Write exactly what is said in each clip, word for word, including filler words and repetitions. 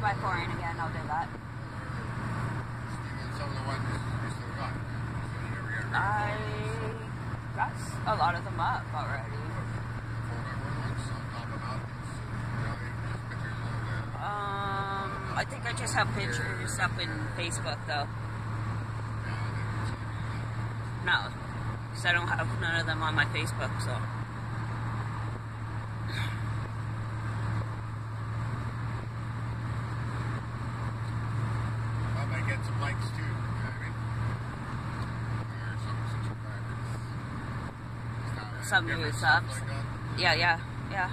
by pouring again, I'll do that. Some of the ones you still got. So you never get rid of I got a lot of them up already. Um, I think I just have pictures up in Facebook though. No, because I don't have none of them on my Facebook, so. I might get some likes too, you know what I mean? Or some subscribers. Some new subs. Like that. Yeah, yeah, yeah.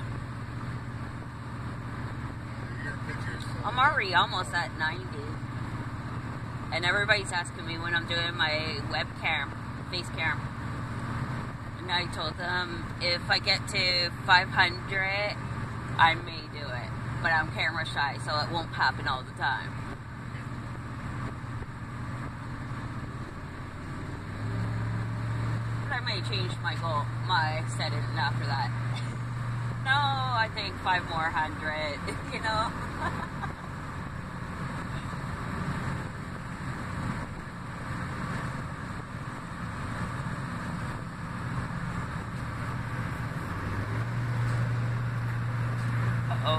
Your pictures. So I'm already almost at ninety. And everybody's asking me when I'm doing my webcam, face cam. And I told them if I get to five hundred, I may do it. But I'm camera shy, so it won't happen all the time. But I may change my goal, my setting after that. No, I think five more hundred, you know? Uh-oh.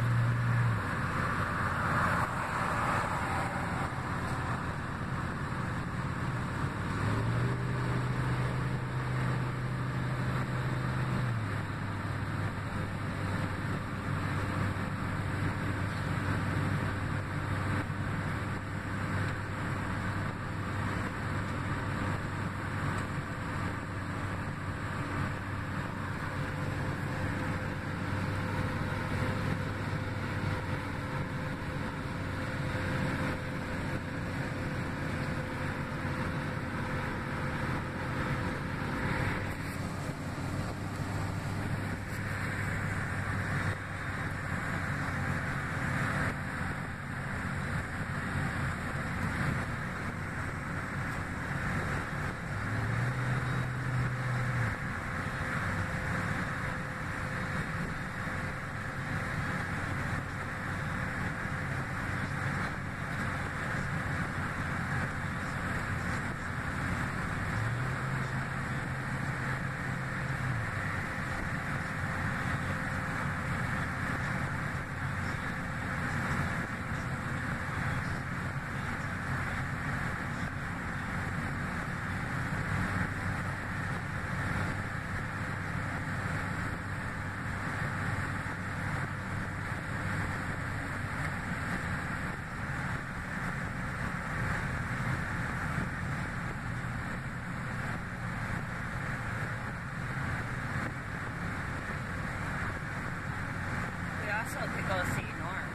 Also could go see Norm.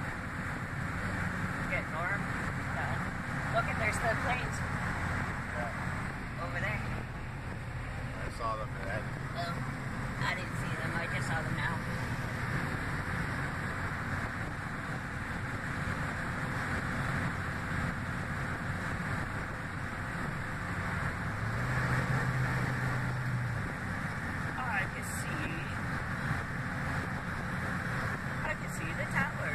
Get Norm. Uh, look at there's the planes. Yeah. Over there. I saw them ahead. Oh, I didn't see them. I just saw them now. I can see. I can see the tower.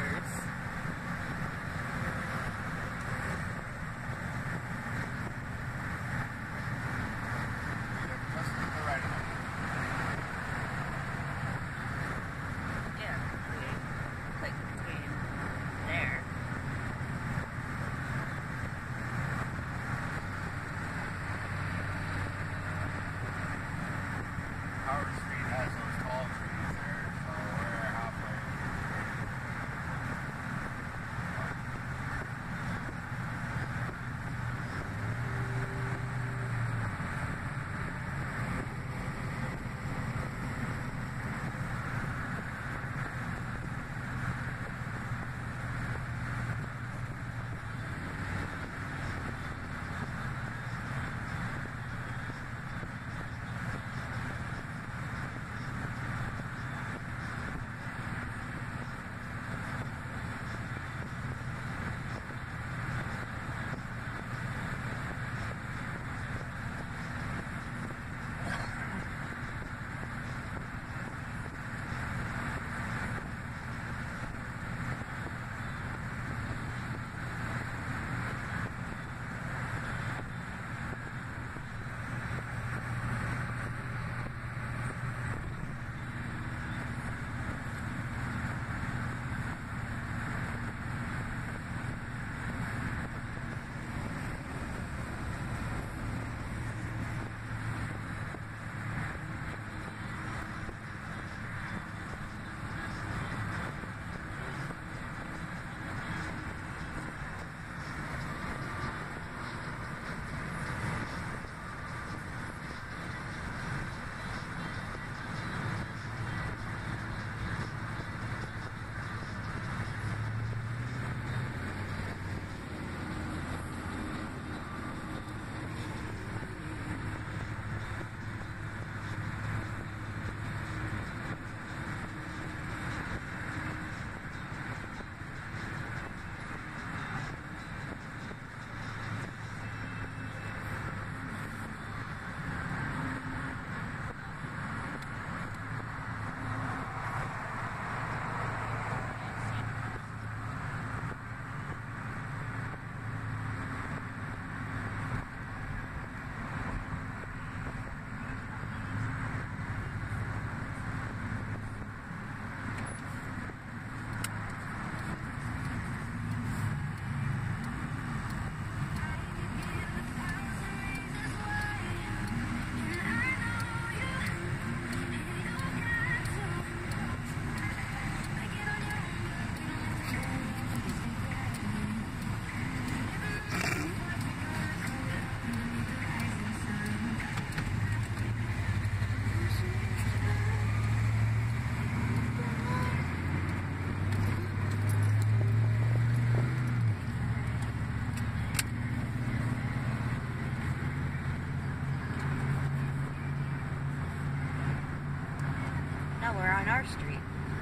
now we're on our street.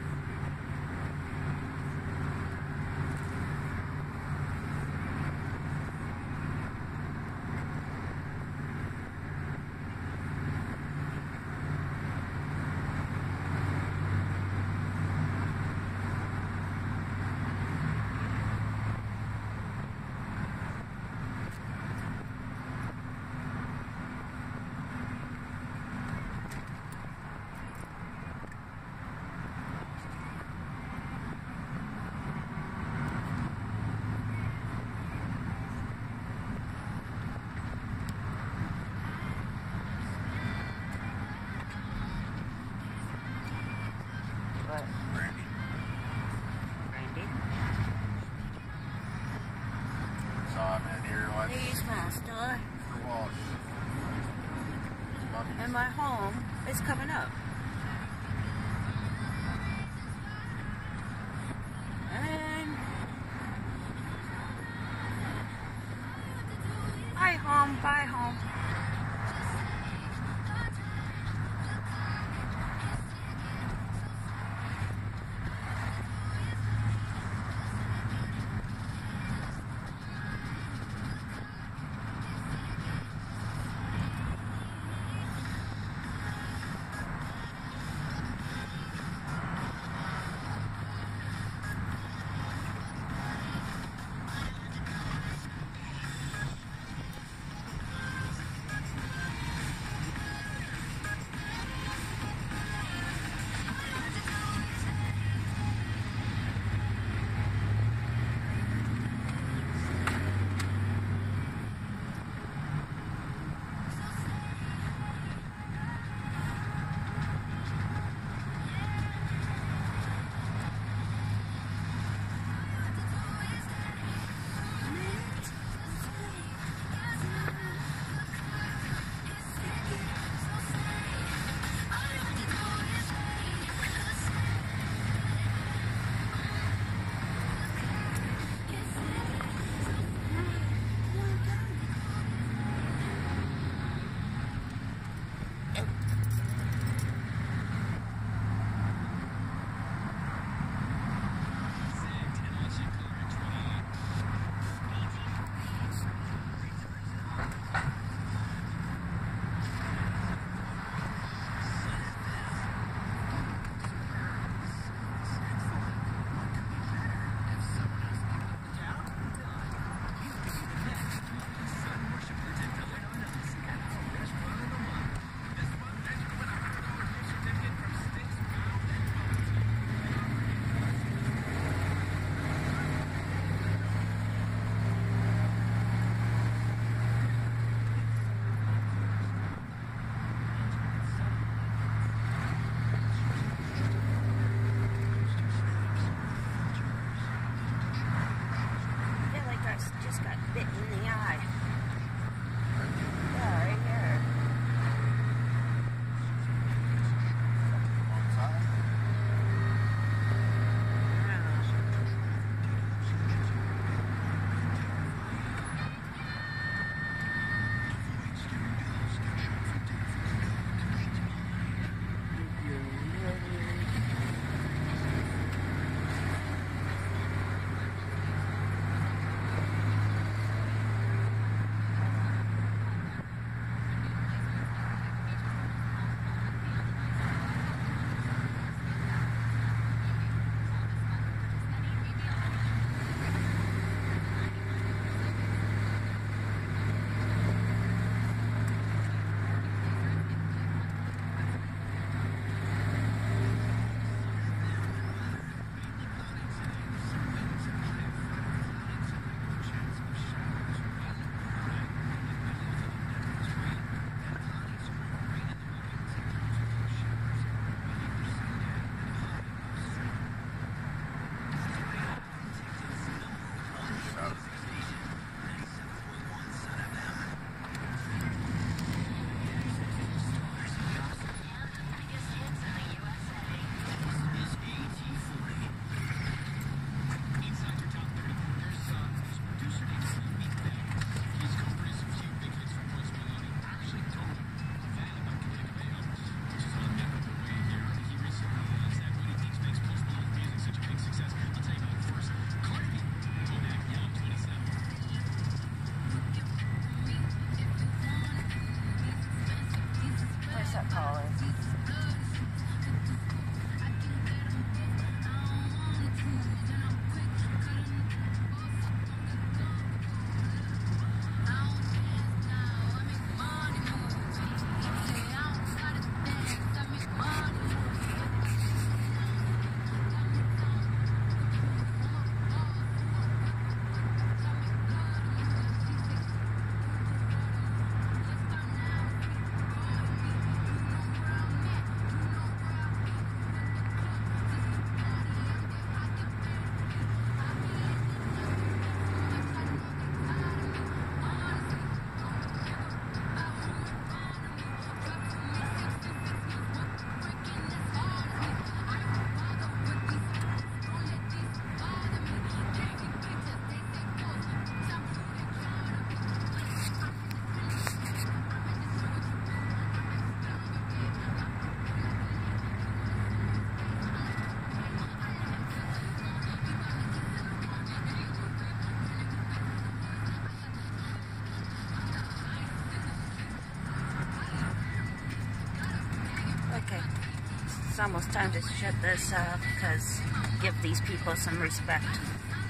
What? Brandy. Brandy? Saw him in here once. Please, master. For wash. Puppies. And my home is coming up. And bye home, bye home. almost time to shut this off because give these people some respect.